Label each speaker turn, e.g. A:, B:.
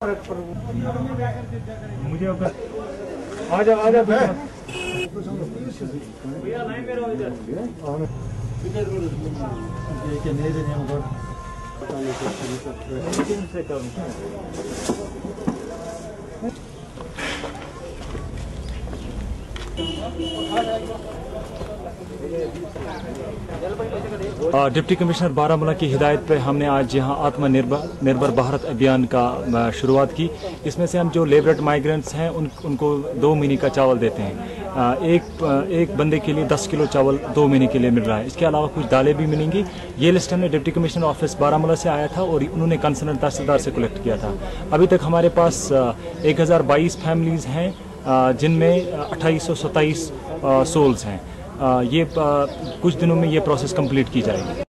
A: मुझे आजा
B: deputy commissioner Baramulla की हिदायत पर हमने आज यहाँ आत्मनिर्भर भारत अभियान का शुरुआत की। इसमें से हम जो लेबरेट माइग्रेंट्स हैं उनको 2 महीने का चावल देते हैं। एक बंदे के लिए 10 किलो चावल 2 महीने के लिए मिल रहा है। इसके अलावा कुछ दालें भी मिलेंगी। ये लिस्ट हमने डिप्टी कमिश्नर ऑफिस बारामूला से आया था और उन्होंने कंसर्न तहसीलदार से कलेक्ट किया था। अभी तक हमारे पास 1022 फैमिलीज़ हैं जिनमें 2827 सोल्स हैं। ये कुछ दिनों में ये प्रोसेस कंप्लीट की जाएगी।